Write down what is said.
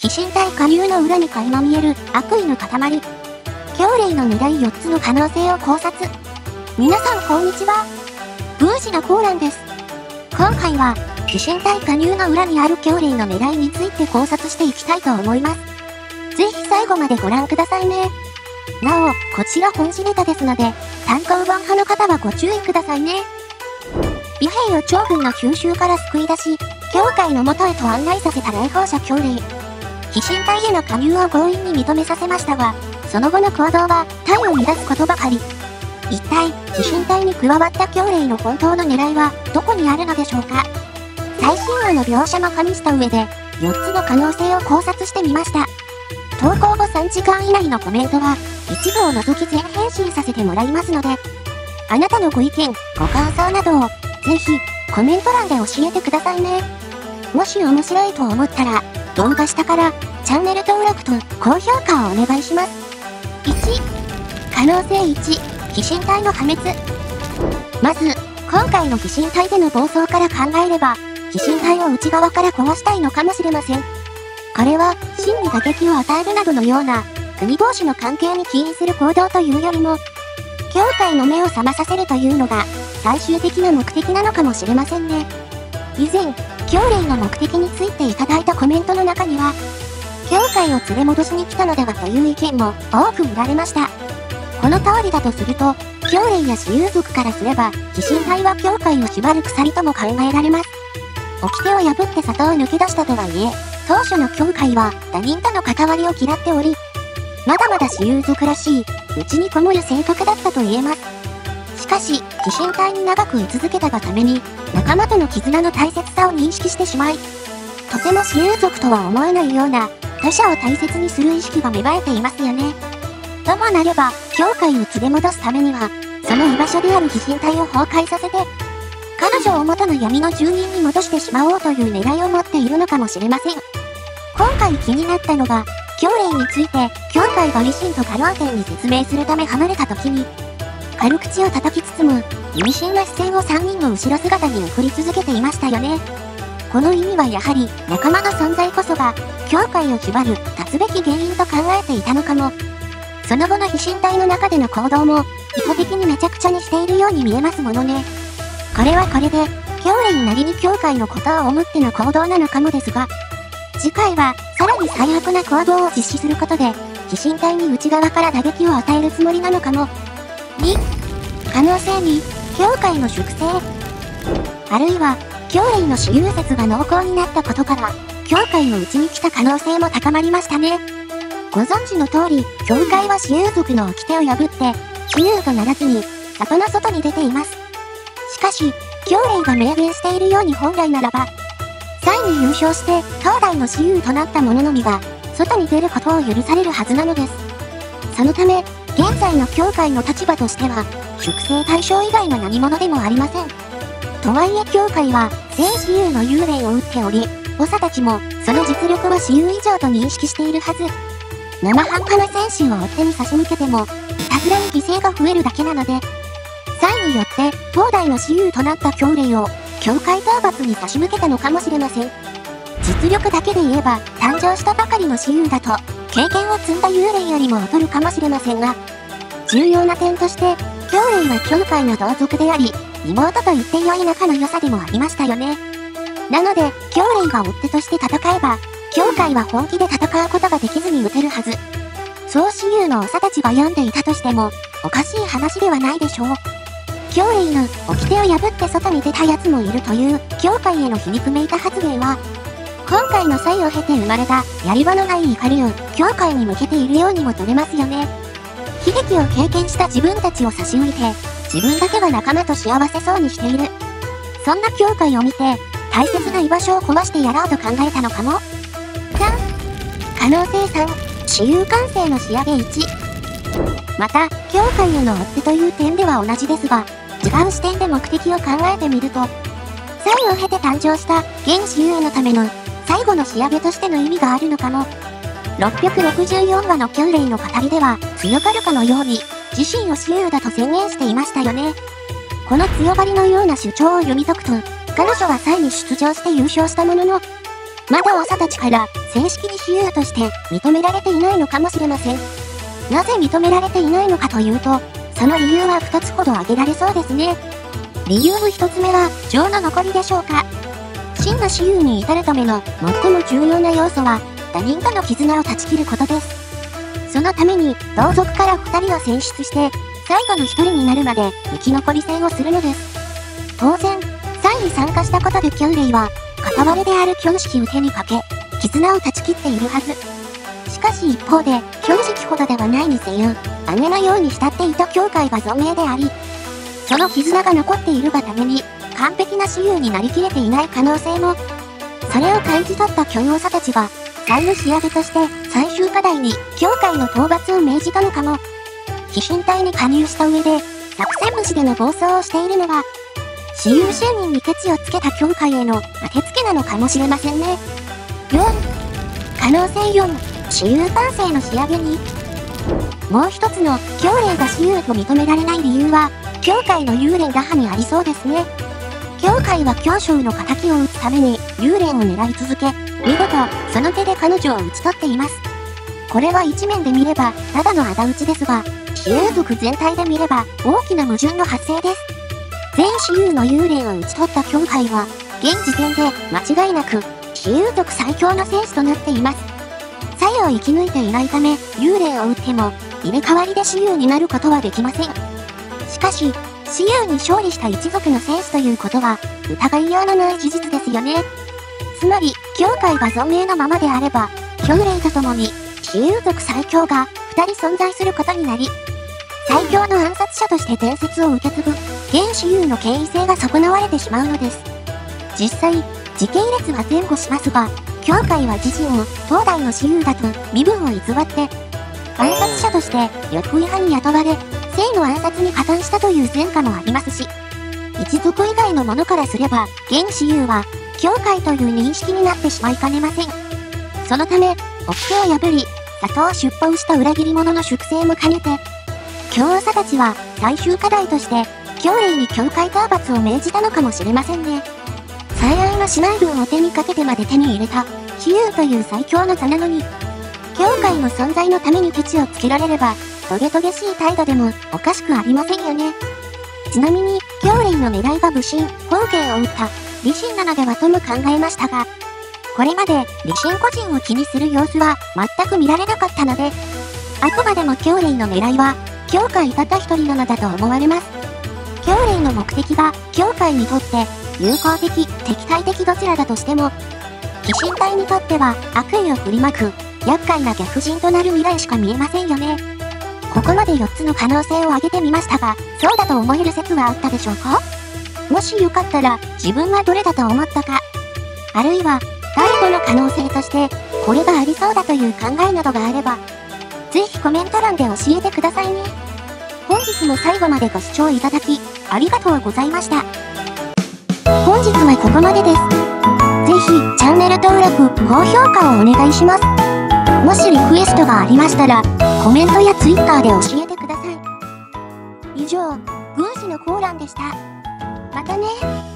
飛信隊加入の裏に垣間見える悪意の塊。強霊の狙い4つの可能性を考察。皆さんこんにちは。宮司のコーランです。今回は、飛信隊加入の裏にある強霊の狙いについて考察していきたいと思います。ぜひ最後までご覧くださいね。なお、こちら本誌ネタですので、単行本派の方はご注意くださいね。尾兵を長軍の急襲から救い出し、教会の元へと案内させた来訪者強霊。飛信隊への加入を強引に認めさせましたが、その後の行動は体を乱すことばかり。一体、飛信隊に加わった強霊の本当の狙いはどこにあるのでしょうか。最新話の描写も加味した上で、4つの可能性を考察してみました。投稿後3時間以内のコメントは、一部を除き全返信させてもらいますので、あなたのご意見、ご感想などを、ぜひ、コメント欄で教えてくださいね。もし面白いと思ったら、動画下から、チャンネル登録と高評価をお願いします。1、可能性1、飛信隊の破滅。まず、今回の飛信隊での暴走から考えれば、飛信隊を内側から壊したいのかもしれません。これは、真に打撃を与えるなどのような、国同士の関係に起因する行動というよりも、教会の目を覚まさせるというのが、最終的な目的なのかもしれませんね。以前、教霊の目的についていただいたコメントの中には、教会を連れ戻しに来たのではという意見も多く見られました。この通りだとすると、教霊や私有族からすれば、飛信隊は教会を縛る鎖とも考えられます。掟を破って里を抜け出したとはいえ、当初の教会は他人との関わりを嫌っており、まだまだ私有族らしい、内にこもる性格だったと言えます。しかし、飛信隊に長く居続けたがために、仲間との絆の大切さを認識してしまい、とても私有族とは思えないような、他者を大切にする意識が芽生えていますよね。ともなれば、教会を連れ戻すためには、その居場所である飛信隊を崩壊させて、彼女を元の闇の住人に戻してしまおうという狙いを持っているのかもしれません。今回気になったのが、教霊について、教会が維新とカロアテンに説明するため離れた時に、軽口を叩きつつも、意味深な視線を3人の後ろ姿に送り続けていましたよね。この意味はやはり、仲間の存在こそが、教会を縛る、断つべき原因と考えていたのかも。その後の飛信隊の中での行動も、意図的にめちゃくちゃにしているように見えますものね。これはこれで、教霊なりに教会のことを思っての行動なのかもですが、次回は、さらに最悪な行動を実施することで、飛信隊に内側から打撃を与えるつもりなのかも。2、可能性2、教会の粛清。あるいは、教霊の私有説が濃厚になったことから、教会の内に来た可能性も高まりましたね。ご存知の通り、教会は私有族の掟を破って、私有とならずに、里の外に出ています。しかし、教霊が明言しているように本来ならば、際に優勝して、当代の私有となった者のみが、外に出ることを許されるはずなのです。そのため、現在の教会の立場としては、粛清対象以外の何者でもありません。とはいえ教会は、聖私有の幽霊を打っており、長たちも、その実力は私有以上と認識しているはず。生半可な戦士を追っ手に差し向けても、いたずらに犠牲が増えるだけなので、際によって、当代の私有となった教霊を、教会討伐に差し向けたのかもしれません。実力だけで言えば、誕生したばかりの私有だと、経験を積んだ幽霊よりも劣るかもしれませんが、重要な点として、教霊は教会の同族であり、妹と言って良い仲の良さでもありましたよね。なので、教霊が追っ手として戦えば、教会は本気で戦うことができずに撃てるはず。そう私有の長たちが読んでいたとしても、おかしい話ではないでしょう。教霊の掟を破って外に出た奴もいるという、教会への皮肉めいた発言は、今回の際を経て生まれた、やり場のない怒りを、教会に向けているようにも取れますよね。悲劇を経験した自分たちを差し置いて、自分だけが仲間と幸せそうにしている。そんな教会を見て、大切な居場所を壊してやろうと考えたのかも。3、可能性3、私有感性の仕上げ1。また、教会への追っ手という点では同じですが、違う視点で目的を考えてみると、際を経て誕生した現私有のための最後の仕上げとしての意味があるのかも。664話の教霊の語りでは、強がるかのように、自身を私有だと宣言していましたよね。この強がりのような主張を読み解くと、彼女は際に出場して優勝したものの、 まだ長たちから正式に私有として認められていないのかもしれません。なぜ認められていないのかというと、その理由は2つほど挙げられそうですね。理由の1つ目は、情の残りでしょうか。真の私有に至るための最も重要な要素は、他人との絆を断ち切ることです。そのために、同族から2人を選出して、最後の1人になるまで生き残り戦をするのです。当然、3に参加したことでキ霊は、片割れである京式を手にかけ、絆を断ち切っているはず。しかし一方で、京式ほどではないにせよ、姉のように慕っていた教会が存命であり、その絆が残っているがために、完璧な私有になりきれていない可能性も。それを感じ取った巨王者たちが、最の仕上げとして最終課題に教会の討伐を命じたのかも。飛信隊に加入した上で、作戦無視での暴走をしているのは、私有就任にケチをつけた教会への当てつけなのかもしれませんね。4、可能性4、私有完成の仕上げに。もう一つの、教霊が私有と認められない理由は、教会の幽霊打破にありそうですね。教会は教将の仇を討つために幽霊を狙い続け、見事、その手で彼女を討ち取っています。これは一面で見れば、ただの仇討ちですが、私有族全体で見れば、大きな矛盾の発生です。全私有の幽霊を討ち取った教会は、現時点で間違いなく、私有族最強の戦士となっています。鞘を生き抜いていないため、幽霊を撃っても、入れ替わりで私有になることはできません。しかし、私有に勝利した一族の戦士ということは、疑いようのない事実ですよね。つまり、教会が存命のままであれば、教霊と共に、私有族最強が2人存在することになり、最強の暗殺者として伝説を受け継ぐ、現私有の権威性が損なわれてしまうのです。実際、時系列は前後しますが、教会は自身を当代の私有だと身分を偽って、暗殺者として翼位派に雇われ、正の暗殺に加担したという前科もありますし、一族以外の者からすれば、現私有は、教会という認識になってしまいかねません。そのため、掟を破り、里を出奔した裏切り者の粛清も兼ねて、教王者たちは最終課題として、教霊に教会討伐を命じたのかもしれませんね。最愛の姉妹分を手にかけてまで手に入れた、私有という最強の座なのに、教会の存在のためにケチをつけられれば、トゲトゲしい態度でもおかしくありませんよね。ちなみに、教霊の狙いが武神、宝剣を撃った李信なのではとも考えましたが、これまで李信個人を気にする様子は全く見られなかったので、あくまでも教霊の狙いは、教会たった一人なのだと思われます。教霊の目的が、教会にとって、友好的、敵対的どちらだとしても、飛信隊にとっては悪意を振りまく、厄介な逆陣となる未来しか見えませんよね。ここまで4つの可能性を挙げてみましたが、そうだと思える説はあったでしょうか？もしよかったら、自分はどれだと思ったか、あるいは、第5の可能性として、これがありそうだという考えなどがあれば、ぜひコメント欄で教えてくださいね。本日も最後までご視聴いただき、ありがとうございました。本日はここまでです。ぜひ、チャンネル登録、高評価をお願いします。もしリクエストがありましたら、コメントや Twitter で教えてください。以上、軍師のコーランでした。またね。